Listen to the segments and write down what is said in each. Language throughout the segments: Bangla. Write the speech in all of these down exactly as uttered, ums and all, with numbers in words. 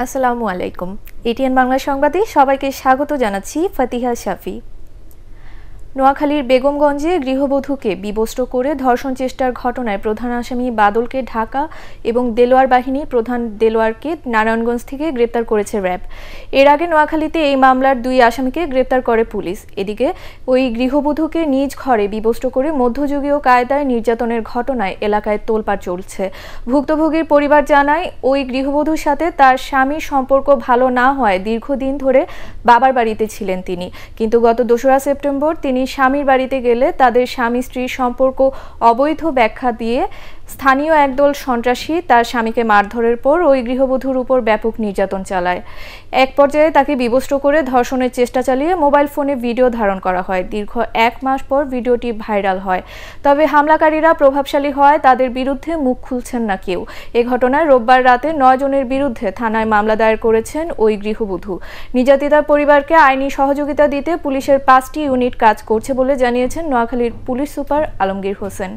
আসসালামু আলাইকুম। এটিএন বাংলা সংবাদে সবাইকে স্বাগত জানাচ্ছি ফাতিহা শাফি। নোয়াখালীর বেগমগঞ্জে গৃহবধূকে বিবস্ত্র করে ধর্ষণ চেষ্টার ঘটনায় প্রধান আসামি বাদলকে ঢাকা এবং দেলোয়ার বাহিনীর প্রধান দেলোয়ারকে নারায়ণগঞ্জ থেকে গ্রেপ্তার করেছে র্যাব। এর আগে নোয়াখালীতে এই মামলার দুই আসামিকে গ্রেপ্তার করে পুলিশ। এদিকে ওই গৃহবধূকে নিজ ঘরে বিবস্ত্র করে মধ্যযুগীয় কায়দায় নির্যাতনের ঘটনায় এলাকায় তোলপাড় চলছে। ভুক্তভোগীর পরিবার জানায়, ওই গৃহবধূর সাথে তার স্বামীর সম্পর্ক ভালো না হওয়ায় দীর্ঘদিন ধরে বাবার বাড়িতে ছিলেন তিনি, কিন্তু গত দোসরা সেপ্টেম্বর তিনি স্বামীর বাড়িতে গেলে তাদের স্বামী স্ত্রীর সম্পর্ক অবৈধ ব্যাখ্যা দিয়ে স্থানীয় একদল সন্ত্রাসী তার স্বামীকে মারধরের পর ওই গৃহবধূর উপর ব্যাপক নির্যাতন চালায়। এক পর্যায়ে তাকে বিবস্ত্র করে ধর্ষণের চেষ্টা চালিয়ে মোবাইল ফোনে ভিডিও ধারণ করা হয়। দীর্ঘ এক মাস পর ভিডিওটি ভাইরাল হয়। তবে হামলাকারীরা প্রভাবশালী হওয়ায় তাদের বিরুদ্ধে মুখ খুলছেন না কেউ। এ ঘটনায় রোববার রাতে নয় জনের বিরুদ্ধে থানায় মামলা দায়ের করেছেন ওই গৃহবধূ। নির্যাতিতার পরিবারকে আইনি সহযোগিতা দিতে পুলিশের পাঁচটি ইউনিট কাজ করছে বলে জানিয়েছেন নোয়াখালীর পুলিশ সুপার আলমগীর হোসেন।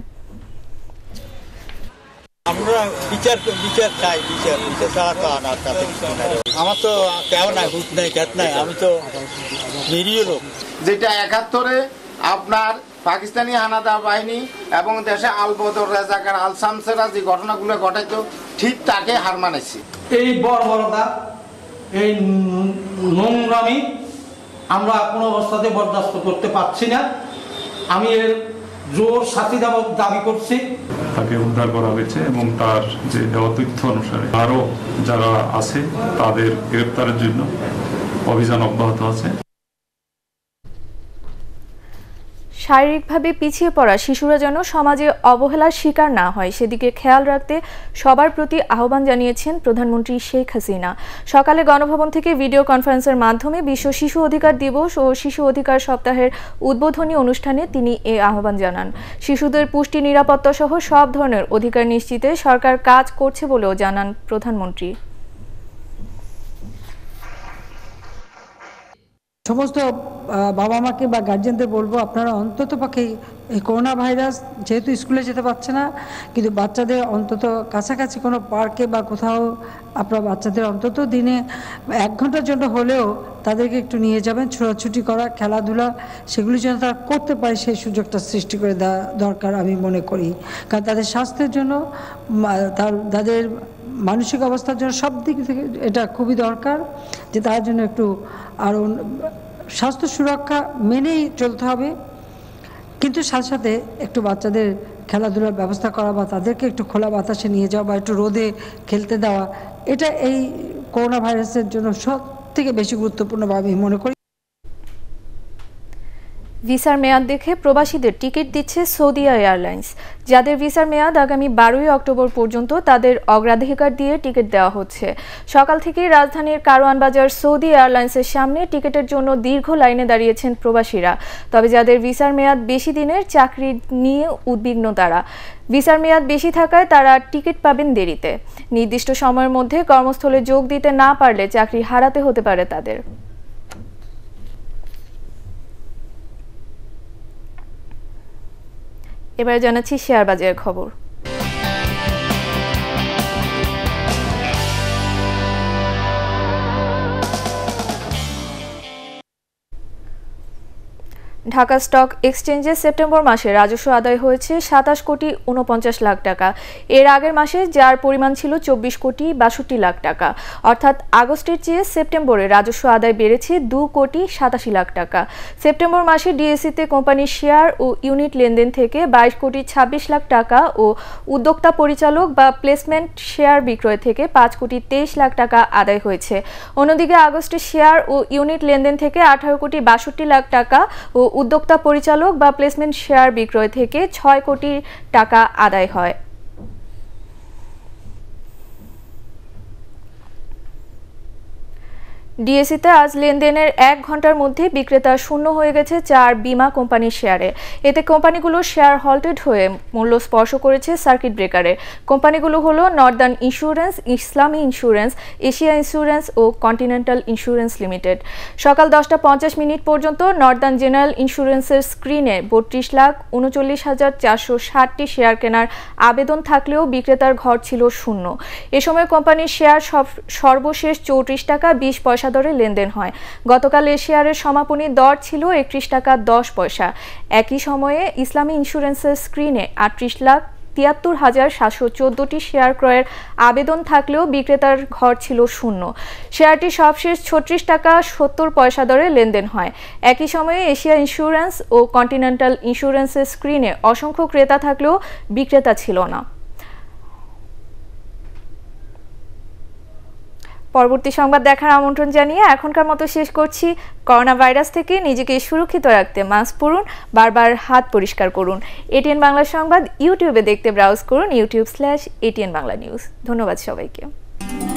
আমরা বিচার বিচার চাই বিচার বিচার ছাড়া তো আনার কাছে আমার তো কেউ নাই, ভূত নাই, খ্যাত নাই, আমি তো নিরীহ লোক। যেটা একাত্তরে আপনার পাকিস্তানি হানাদার বাহিনী এবং দেশে আল বদর রাজাকার আল শামসেরা যে ঘটনাগুলো ঘটাইতো ঠিক তাকে হার মানাইছে। এই বর্বরতা, এই নোংরামি আমরা কোনো অবস্থাতে বরদাস্ত করতে পারছি না। আমি এর জোর শাস্তি দাবি করছি। তাকে উদ্ধার করা হয়েছে এবং তার যে দেওয়া তথ্য অনুসারে আরও যারা আছে তাদের গ্রেপ্তারের জন্য অভিযান অব্যাহত আছে। শারীরিকভাবে পিছিয়ে পড়া শিশুরা যেন সমাজে অবহেলার শিকার না হয়, সেদিকে খেয়াল রাখতে সবার প্রতি আহ্বান জানিয়েছেন প্রধানমন্ত্রী শেখ হাসিনা। সকালে গণভবন থেকে ভিডিও কনফারেন্সের মাধ্যমে বিশ্ব শিশু অধিকার দিবস ও শিশু অধিকার সপ্তাহের উদ্বোধনী অনুষ্ঠানে তিনি এ আহ্বান জানান। শিশুদের পুষ্টি, নিরাপত্তা সহ সব ধরনের অধিকার নিশ্চিতে সরকার কাজ করছে বলেও জানান প্রধানমন্ত্রী। সমস্ত বাবা মাকে বা গার্জেনদের বলবো, আপনারা অন্তত পক্ষে এই করোনা ভাইরাস যেহেতু স্কুলে যেতে পারছে না, কিন্তু বাচ্চাদের অন্তত কাছাকাছি কোনো পার্কে বা কোথাও আপনার বাচ্চাদের অন্তত দিনে এক ঘন্টার জন্য হলেও তাদেরকে একটু নিয়ে যাবেন। ছোটাছুটি করা, খেলাধুলা, সেগুলি যেন তারা করতে পারে সেই সুযোগটা সৃষ্টি করে দেওয়া দরকার আমি মনে করি। কারণ তাদের স্বাস্থ্যের জন্য, তার তাদের মানসিক অবস্থার জন্য সব দিক থেকে এটা খুবই দরকার যে তার জন্য একটু আরও স্বাস্থ্য সুরক্ষা মেনেই চলতে হবে। কিন্তু সাথে সাথে একটু বাচ্চাদের খেলাধুলার ব্যবস্থা করা বা তাদেরকে একটু খোলা বাতাসে নিয়ে যাওয়া বা একটু রোদে খেলতে দেওয়া, এটা এই করোনা ভাইরাসের জন্য সব থেকে বেশি গুরুত্বপূর্ণ আমি মনে করি। ভিসার মেয়াদ দেখে প্রবাসীদের টিকিট দিচ্ছে সৌদি এয়ারলাইন্স। যাদের ভিসার মেয়াদ আগামী বারোই অক্টোবর পর্যন্ত তাদের অগ্রাধিকার দিয়ে টিকিট দেওয়া হচ্ছে। সকাল থেকেই রাজধানীর কারওয়ান বাজার সৌদি এয়ারলাইন্সের সামনে টিকিটের জন্য দীর্ঘ লাইনে দাঁড়িয়েছেন প্রবাসীরা। তবে যাদের ভিসার মেয়াদ বেশি দিনের, চাকরি নিয়ে উদ্বিগ্ন তারা। ভিসার মেয়াদ বেশি থাকায় তারা টিকিট পাবেন দেরিতে। নির্দিষ্ট সময়ের মধ্যে কর্মস্থলে যোগ দিতে না পারলে চাকরি হারাতে হতে পারে তাদের। এবারে জানাচ্ছি শেয়ার বাজারের খবর। ঢাকা স্টক এক্সচেঞ্জে সেপ্টেম্বর মাসে রাজস্ব আদায় হয়েছে সাতাশ কোটি উনপঞ্চাশ লাখ টাকা। এর আগের মাসে যার পরিমাণ ছিল চব্বিশ কোটি বাষট্টি লাখ টাকা। অর্থাৎ আগস্টের চেয়ে সেপ্টেম্বরে রাজস্ব আদায় বেড়েছে দু কোটি সাতাশি লাখ টাকা। সেপ্টেম্বর মাসে ডিএসসিতে কোম্পানির শেয়ার ও ইউনিট লেনদেন থেকে বাইশ কোটি ছাব্বিশ লাখ টাকা ও উদ্যোক্তা পরিচালক বা প্লেসমেন্ট শেয়ার বিক্রয় থেকে পাঁচ কোটি তেইশ লাখ টাকা আদায় হয়েছে। অন্যদিকে আগস্টে শেয়ার ও ইউনিট লেনদেন থেকে আঠারো কোটি বাষট্টি লাখ টাকা ও উদ্যোক্তা পরিচালক বা প্লেসমেন্ট শেয়ার বিক্রয় থেকে ছয় কোটি টাকা আদায় হয়। ডিএসইতে আজ লেনদেনের এক ঘন্টার মধ্যে বিক্রেতা শূন্য হয়ে গেছে চার বিমা কোম্পানির শেয়ারে। এতে কোম্পানিগুলোর শেয়ার হল্টেড হয়ে মূল্য স্পর্শ করেছে সার্কিট ব্রেকারে। কোম্পানিগুলো হলো northern insurance, Islami insurance, Asia insurance ও কন্টিনেন্টাল ইন্স্যুরেন্স লিমিটেড। সকাল দশটা পঞ্চাশ মিনিট পর্যন্ত নর্দার্ন জেনারেল ইন্স্যুরেন্সের স্ক্রিনে বত্রিশ লাখ উনচল্লিশ হাজার চারশো ষাটটি শেয়ার কেনার আবেদন থাকলেও বিক্রেতার ঘর ছিল শূন্য। এ সময় কোম্পানির শেয়ার সর্বশেষ চৌত্রিশ টাকা বিশ পয়সা দরে লেনদেন হয়। গতকাল এ শেয়ারের সমাপনী দর ছিল একত্রিশ টাকা দশ পয়সা। একই সময়ে ইসলামী ইন্স্যুরেন্সের স্ক্রিনে আটত্রিশ লাখ তিয়াত্তর হাজার সাতশো চোদ্দটি শেয়ার ক্রয়ের আবেদন থাকলেও বিক্রেতার ঘর ছিল শূন্য। শেয়ারটি সবশেষ ছত্রিশ টাকা সত্তর পয়সা দরে লেনদেন হয়। একই সময়ে এশিয়া ইন্স্যুরেন্স ও কন্টিনেন্টাল ইন্স্যুরেন্সের স্ক্রিনে অসংখ্য ক্রেতা থাকলেও বিক্রেতা ছিল না। পরবর্তী সংবাদ দেখার আমন্ত্রণ জানিয়ে এখনকার মতো শেষ করছি। করোনা ভাইরাস থেকে নিজেকে সুরক্ষিত রাখতে মাস্ক পরুন, বারবার হাত পরিষ্কার করুন। এটিএন বাংলা সংবাদ ইউটিউবে দেখতে ব্রাউজ করুন YouTube slash ATN Bangla news. ধন্যবাদ সবাইকে।